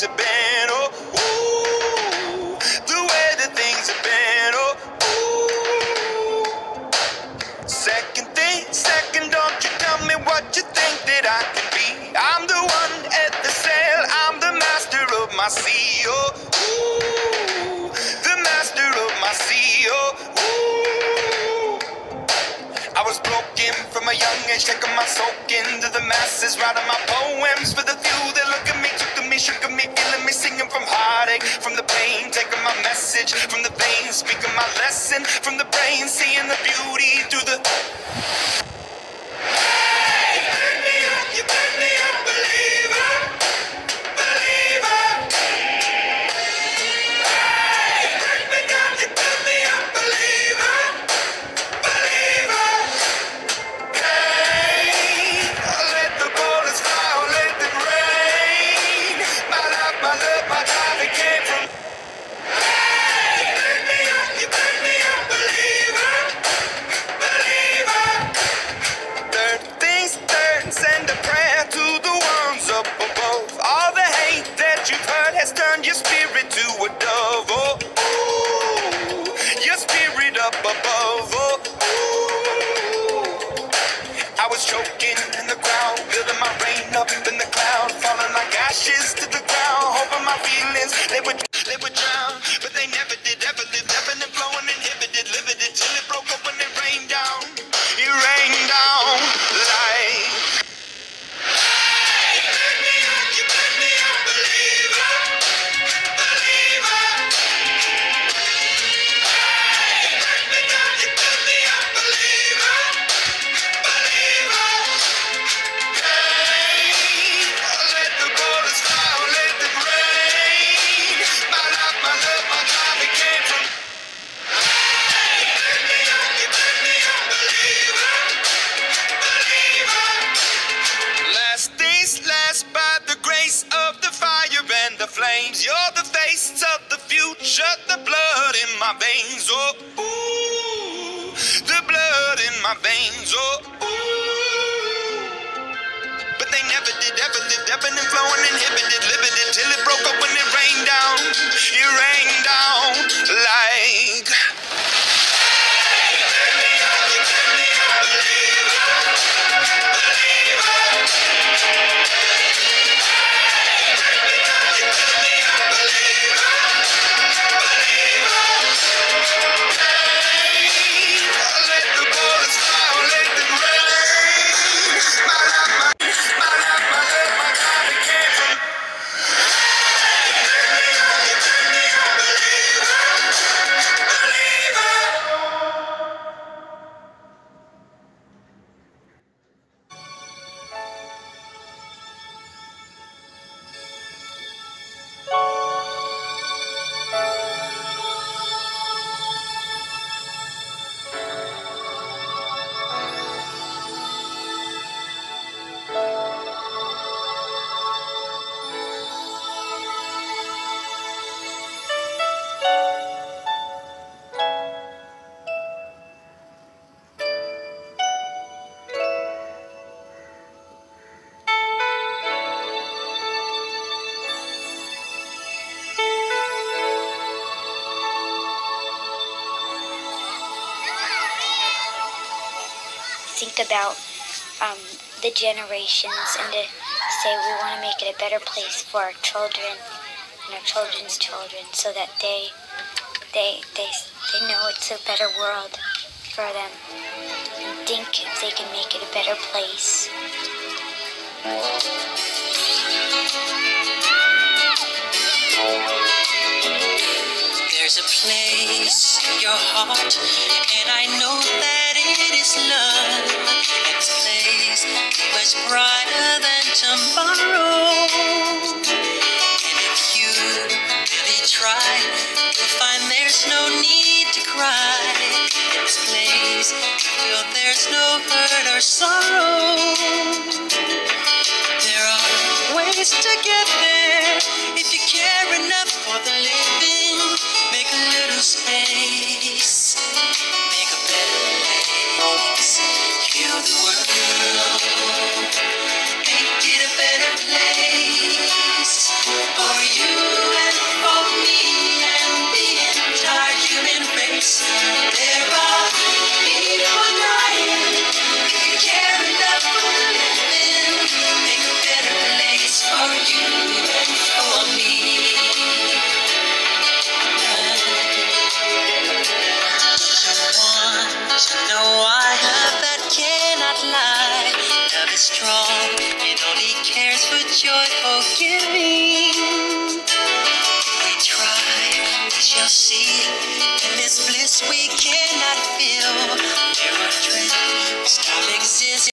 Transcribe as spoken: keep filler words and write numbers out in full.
things have been, oh, ooh, the way that things have been, oh, ooh. Second thing, second, don't you tell me what you think that I can be. I'm the one at the sail, I'm the master of my sea, oh, ooh, the master of my sea, oh, ooh. I was broken from a young age, taking my soak into the masses, writing my poems for the few that look at me, took to me, shook at me, feeling me, singing from heartache, from the pain, taking my message from the veins, speaking my lesson from the brain, seeing the beauty through the... Hey, burn me up, you burn me up, believer, believer. Hey, burn me down, you burn me up, believer, believer. Hey, let the bullets fly, let them rain. My life, my love, my time, it came from... Hey, burn me up, you burn me up, believer, believer. Third things third, send a prayer to the ones up above. All the hate that you've heard has turned your spirit to a dove. Oh, ooh, your spirit up above. Oh, ooh. I was choking in the ground, building my rain up in the cloud, falling like ashes to the ground, hoping my feelings, they would, they would drown, but they never did, ever lived, ebbing and flowing, inhibited, limited, till it broke up when it rained down, it rained down like... Hey, burn me up, you burn me up, believer, believer. Hey, burn me down, you burn me up, believer, believer. Hey, let the bullets fly, let them rain. My life, my love, my time, it came from... Hey, burn me up, you burn me up, believer, believer. Last things last, by the grace of the fire and the flames. You're the face of the future, the blood in my veins. Oh, ooh, the blood in my veins. Oh, ooh. But they never did, ever lived, ebbing and flowing, inhibited, limited, till it broke up when it rained down. It rained down like... Hey, burn me up, you burn me up, believer, believer. Hey, burn me down, you burn me up, believer, believer. Hey, let the bullets fly, let them rain. My life, my, my life, my love, my time, it came from... Hey, burn me up, you burn me up, believer, believer. Think about um, the generations and to say we want to make it a better place for our children and our children's children, so that they they they they know it's a better world for them, and think if they can make it a better place. There's a place in your heart, and I know that it is love. It's a place much brighter than tomorrow. And if you really try, you'll find there's no need to cry. In this place, you feel there's no hurt or sorrow. There are ways to get there if you care enough for the living. Make a little space, make a better place. Heal the world, make it a better place for you. strong and only cares for joyful giving. We try, we shall see. In this bliss we cannot feel. There are dreams stop existing.